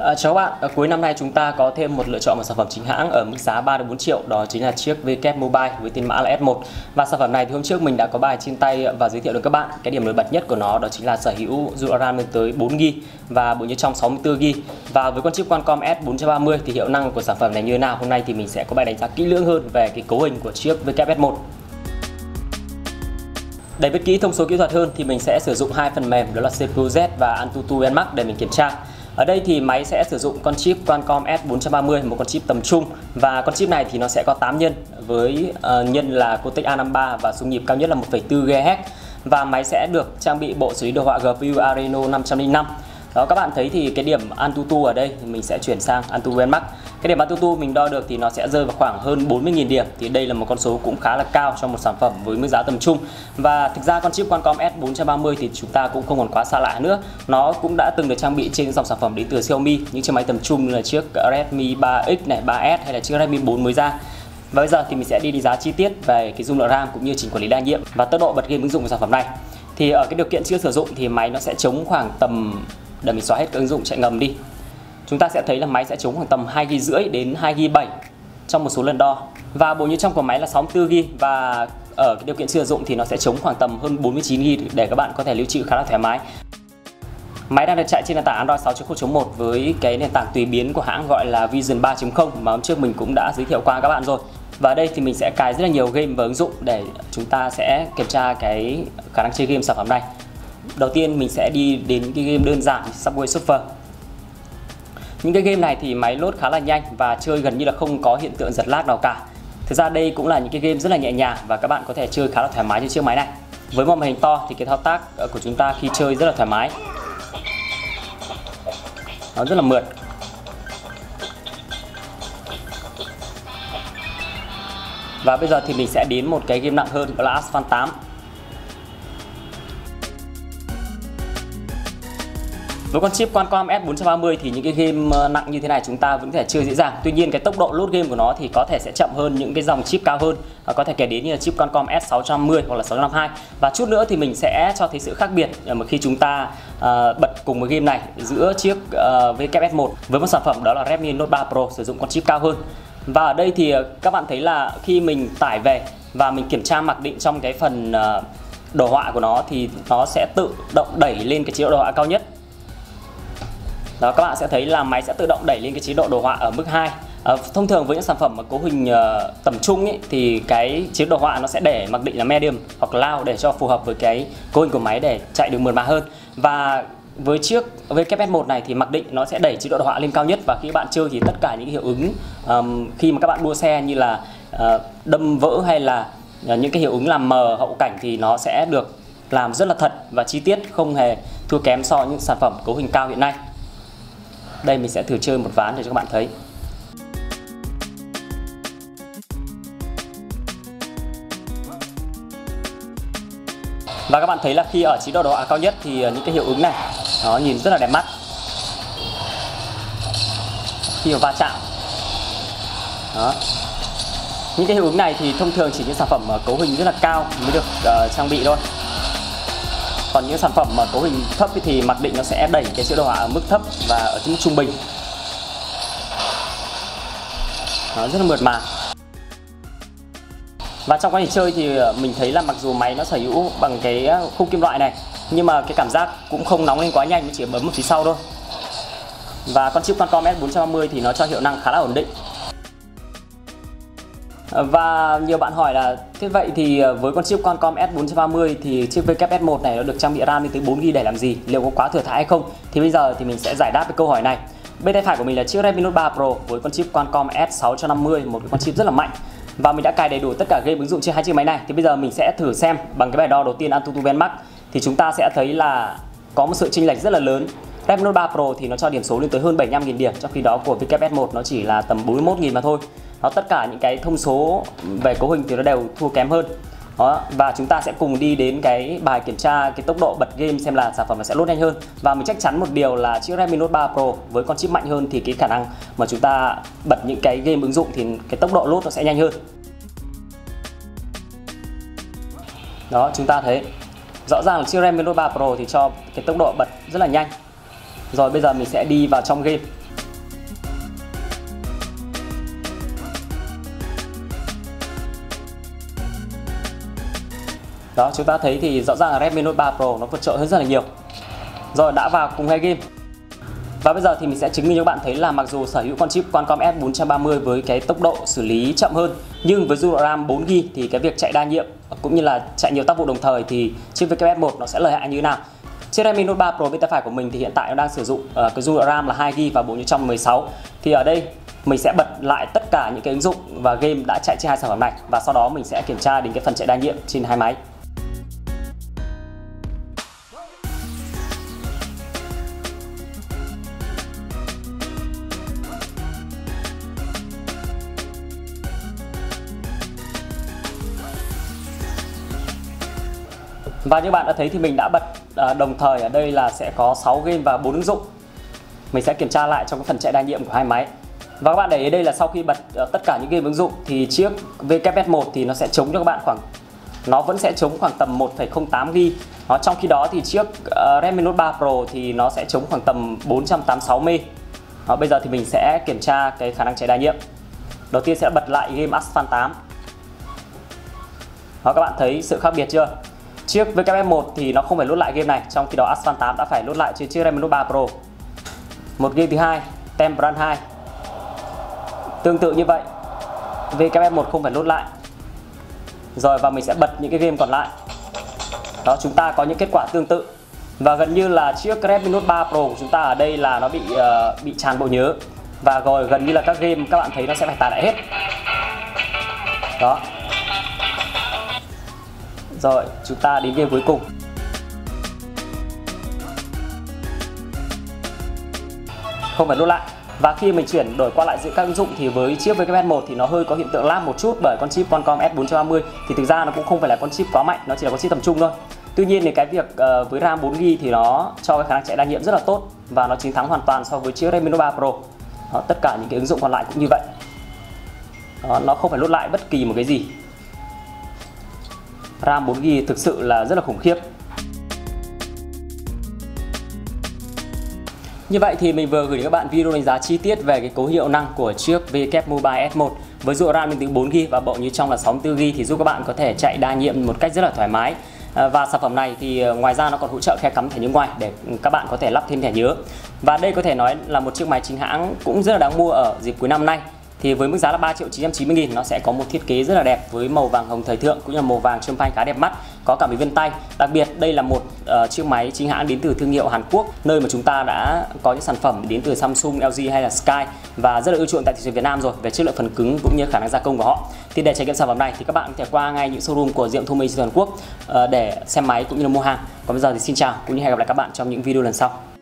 Chào các bạn, cuối năm nay chúng ta có thêm một lựa chọn một sản phẩm chính hãng ở mức giá 3 đến 4 triệu, đó chính là chiếc VK Mobile với tên mã là S1. Và sản phẩm này thì hôm trước mình đã có bài trên tay và giới thiệu đến các bạn. Cái điểm nổi bật nhất của nó đó chính là sở hữu RAM lên tới 4GB và bộ nhớ trong 64GB. Và với con chip Qualcomm S430 thì hiệu năng của sản phẩm này như thế nào? Hôm nay thì mình sẽ có bài đánh giá kỹ lưỡng hơn về cái cấu hình của chiếc VK S1. Để biết kỹ thông số kỹ thuật hơn thì mình sẽ sử dụng hai phần mềm, đó là CPU Z và AnTuTu Benchmark để mình kiểm tra. Ở đây thì máy sẽ sử dụng con chip Qualcomm S430, một con chip tầm trung, và con chip này thì nó sẽ có 8 nhân với nhân là Cortex A53 và xung nhịp cao nhất là 1,4 GHz, và máy sẽ được trang bị bộ xử lý đồ họa GPU Adreno 505. Đó, các bạn thấy thì cái điểm AnTuTu ở đây thì mình sẽ chuyển sang AnTuTu Benchmark. Cái điểm AnTuTu mình đo được thì nó sẽ rơi vào khoảng hơn 40.000 điểm, thì đây là một con số cũng khá là cao cho một sản phẩm với mức giá tầm trung. Và thực ra con chip Qualcomm S430 thì chúng ta cũng không còn quá xa lạ nữa. Nó cũng đã từng được trang bị trên dòng sản phẩm đến từ Xiaomi, những chiếc máy tầm trung như là chiếc Redmi 3X này, 3S hay là chiếc Redmi 4 mới ra. Và bây giờ thì mình sẽ đi đánh giá chi tiết về cái dung lượng RAM cũng như trình quản lý đa nhiệm và tốc độ bật game ứng dụng của sản phẩm này. Thì ở cái điều kiện chưa sử dụng thì máy nó sẽ chống khoảng tầm, để mình xóa hết các ứng dụng chạy ngầm đi, chúng ta sẽ thấy là máy sẽ chống khoảng tầm 2GB đến 2GB trong một số lần đo. Và bộ nhớ trong của máy là 64GB, và ở cái điều kiện chưa sử dụng thì nó sẽ chống khoảng tầm hơn 49GB để các bạn có thể lưu trữ khá là thoải mái. Máy đang được chạy trên nền tảng Android 6.0.1 với cái nền tảng tùy biến của hãng gọi là Vision 3.0 mà hôm trước mình cũng đã giới thiệu qua các bạn rồi. Và ở đây thì mình sẽ cài rất là nhiều game và ứng dụng để chúng ta sẽ kiểm tra cái khả năng chơi game sản phẩm này. Đầu tiên mình sẽ đi đến cái game đơn giản Subway Surfer. Những cái game này thì máy load khá là nhanh và chơi gần như là không có hiện tượng giật lag nào cả. Thực ra đây cũng là những cái game rất là nhẹ nhàng và các bạn có thể chơi khá là thoải mái trên chiếc máy này. Với một màn hình to thì cái thao tác của chúng ta khi chơi rất là thoải mái, nó rất là mượt. Và bây giờ thì mình sẽ đến một cái game nặng hơn, đó là Asphalt 8. Với con chip Qualcomm S430 thì những cái game nặng như thế này chúng ta vẫn có thể chơi dễ dàng. Tuy nhiên cái tốc độ load game của nó thì có thể sẽ chậm hơn những cái dòng chip cao hơn. Có thể kể đến như là chip Qualcomm S650 hoặc là 652. Và chút nữa thì mình sẽ cho thấy sự khác biệt mà khi chúng ta bật cùng một game này giữa chiếc VK S1 với một sản phẩm đó là Redmi Note 3 Pro sử dụng con chip cao hơn. Và ở đây thì các bạn thấy là khi mình tải về và mình kiểm tra mặc định trong cái phần đồ họa của nó thì nó sẽ tự động đẩy lên cái chế độ đồ họa cao nhất. Đó, các bạn sẽ thấy là máy sẽ tự động đẩy lên cái chế độ đồ họa ở mức 2. Thông thường với những sản phẩm mà cấu hình tầm trung ấy, thì cái chế độ đồ họa nó sẽ để mặc định là medium hoặc loud để cho phù hợp với cái cấu hình của máy để chạy được mượt mà hơn. Và với chiếc VK-S1 này thì mặc định nó sẽ đẩy chế độ đồ họa lên cao nhất, và khi bạn chơi thì tất cả những cái hiệu ứng khi mà các bạn đua xe như là đâm vỡ hay là những cái hiệu ứng làm mờ hậu cảnh thì nó sẽ được làm rất là thật và chi tiết, không hề thua kém so với những sản phẩm cấu hình cao hiện nay. Đây mình sẽ thử chơi một ván để cho các bạn thấy. Và các bạn thấy là khi ở chế độ đồ họa cao nhất thì những cái hiệu ứng này nó nhìn rất là đẹp mắt khi mà va chạm. Đó. Những cái hiệu ứng này thì thông thường chỉ những sản phẩm cấu hình rất là cao mới được trang bị thôi. Còn những sản phẩm mà cấu hình thấp thì mặc định nó sẽ đẩy cái chế độ họa ở mức thấp và ở mức trung bình. Nó rất là mượt mà. Và trong quá trình chơi thì mình thấy là mặc dù máy nó sở hữu bằng cái khung kim loại này, nhưng mà cái cảm giác cũng không nóng lên quá nhanh, nó chỉ bấm ở phía sau thôi. Và con chip Qualcomm S430 thì nó cho hiệu năng khá là ổn định. Và nhiều bạn hỏi là thế vậy thì với con chip Qualcomm S430 thì chiếc VK S1 này nó được trang bị RAM lên tới 4GB để làm gì? Liệu có quá thừa thãi hay không? Thì bây giờ thì mình sẽ giải đáp cái câu hỏi này. Bên tay phải của mình là chiếc Redmi Note 3 Pro với con chip Qualcomm S650, một cái con chip rất là mạnh. Và mình đã cài đầy đủ tất cả game ứng dụng trên hai chiếc máy này. Thì bây giờ mình sẽ thử xem bằng cái bài đo đầu tiên AnTuTu Benchmark thì chúng ta sẽ thấy là có một sự chênh lệch rất là lớn. Redmi Note 3 Pro thì nó cho điểm số lên tới hơn 75.000 điểm, trong khi đó của VK S1 nó chỉ là tầm 41.000 mà thôi. Đó, tất cả những cái thông số về cấu hình thì nó đều thua kém hơn. Đó, và chúng ta sẽ cùng đi đến cái bài kiểm tra cái tốc độ bật game xem là sản phẩm nó sẽ load nhanh hơn. Và mình chắc chắn một điều là chiếc Redmi Note 3 Pro với con chip mạnh hơn thì cái khả năng mà chúng ta bật những cái game ứng dụng thì cái tốc độ load nó sẽ nhanh hơn. Đó, chúng ta thấy rõ ràng là chiếc Redmi Note 3 Pro thì cho cái tốc độ bật rất là nhanh. Rồi bây giờ mình sẽ đi vào trong game. Đó, chúng ta thấy thì rõ ràng là Redmi Note 3 Pro nó vượt trội hơn rất là nhiều. Rồi, đã vào cùng hai game. Và bây giờ thì mình sẽ chứng minh cho các bạn thấy là mặc dù sở hữu con chip Qualcomm S430 với cái tốc độ xử lý chậm hơn, nhưng với dung lượng RAM 4GB thì cái việc chạy đa nhiệm cũng như là chạy nhiều tác vụ đồng thời thì chiếc VKS1 nó sẽ lợi hại như thế nào. Chiếc Redmi Note 3 Pro bên tay phải của mình thì hiện tại nó đang sử dụng cái dung lượng RAM là 2GB và bộ nhớ trong 16. Thì ở đây mình sẽ bật lại tất cả những cái ứng dụng và game đã chạy trên hai sản phẩm này, và sau đó mình sẽ kiểm tra đến cái phần chạy đa nhiệm trên hai máy. Và như bạn đã thấy thì mình đã bật đồng thời ở đây là sẽ có 6 game và 4 ứng dụng. Mình sẽ kiểm tra lại trong cái phần chạy đa nhiệm của hai máy. Và các bạn để ý đây là sau khi bật tất cả những game ứng dụng thì chiếc VKS1 thì nó sẽ chống cho các bạn nó vẫn sẽ chống khoảng tầm 1,08GB. Trong khi đó thì chiếc Redmi Note 3 Pro thì nó sẽ chống khoảng tầm 486M. Bây giờ thì mình sẽ kiểm tra cái khả năng chạy đa nhiệm. Đầu tiên sẽ bật lại game Asphalt 8. Các bạn thấy sự khác biệt chưa? Chiếc VKS1 thì nó không phải load lại game này, trong khi đó Asphalt 8 đã phải load lại trên chiếc Redmi Note 3 Pro. Một game thứ hai, Temple Run 2. Tương tự như vậy, VKS1 không phải load lại. Rồi, và mình sẽ bật những cái game còn lại. Đó, chúng ta có những kết quả tương tự. Và gần như là chiếc Redmi Note 3 Pro của chúng ta ở đây là nó bị tràn bộ nhớ. Và rồi gần như là các game các bạn thấy nó sẽ phải tải lại hết. Đó. Rồi, chúng ta đến game cuối cùng. Không phải load lại. Và khi mình chuyển đổi qua lại giữa các ứng dụng thì với chiếc VKS1 thì nó hơi có hiện tượng lag một chút, bởi con chip Qualcomm S430 thì thực ra nó cũng không phải là con chip quá mạnh, nó chỉ là con chip tầm trung thôi. Tuy nhiên thì cái việc với RAM 4GB thì nó cho cái khả năng chạy đa nhiệm rất là tốt và nó chiến thắng hoàn toàn so với chiếc Redmi Note 3 Pro. Đó, tất cả những cái ứng dụng còn lại cũng như vậy. Đó, nó không phải load lại bất kỳ một cái gì. RAM 4GB thực sự là rất là khủng khiếp. Như vậy thì mình vừa gửi đến các bạn video đánh giá chi tiết về cái cấu hiệu năng của chiếc VKS Mobile S1 với dung lượng RAM lên tới 4GB và bộ nhớ trong là 64GB thì giúp các bạn có thể chạy đa nhiệm một cách rất là thoải mái. Và sản phẩm này thì ngoài ra nó còn hỗ trợ khe cắm thẻ nhớ ngoài để các bạn có thể lắp thêm thẻ nhớ. Và đây có thể nói là một chiếc máy chính hãng cũng rất là đáng mua ở dịp cuối năm nay. Thì với mức giá là 3.990.000 nó sẽ có một thiết kế rất là đẹp với màu vàng hồng thời thượng cũng như là màu vàng champagne khá đẹp mắt, có cả mấy vân tay. Đặc biệt đây là một chiếc máy chính hãng đến từ thương hiệu Hàn Quốc, nơi mà chúng ta đã có những sản phẩm đến từ Samsung, LG hay là Sky và rất là ưu chuộng tại thị trường Việt Nam rồi về chất lượng phần cứng cũng như khả năng gia công của họ. Thì để trải nghiệm sản phẩm này thì các bạn có thể qua ngay những showroom của Diệm Thu Minh trên toàn quốc để xem máy cũng như là mua hàng. Còn bây giờ thì xin chào cũng như hẹn gặp lại các bạn trong những video lần sau.